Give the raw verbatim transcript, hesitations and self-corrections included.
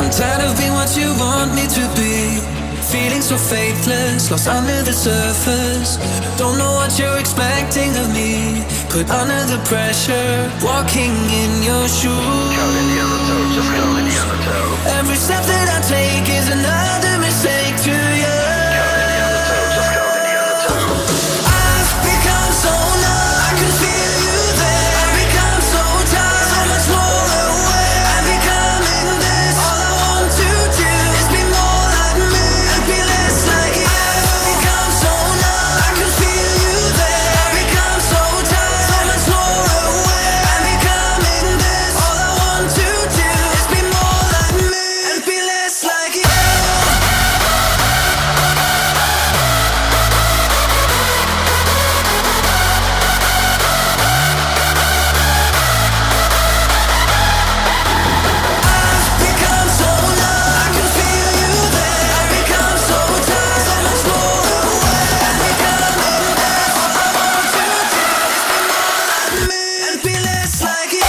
I'm tired of being what you want me to be. Feeling so faithless, lost under the surface. Don't know what you're expecting of me. Put under the pressure, walking in your shoes. Counting the undertow, just counting the undertow. Every step that I take is another mistake to you. Counting the undertow, just counting the undertow. I've become so numb, I can feel you there. I've become so tired, so much more aware. I'm becoming this. All I want to do is be more like me and be less like you. I've become so numb, I can feel you there. I've become so tired, so much more aware. I'm becoming this. All I want to do is be more like me and be less like you. Become so numb, I can feel you there. I've become so tired, so much more aware. I'm becoming this. All I want to do is be more like me and be less like you.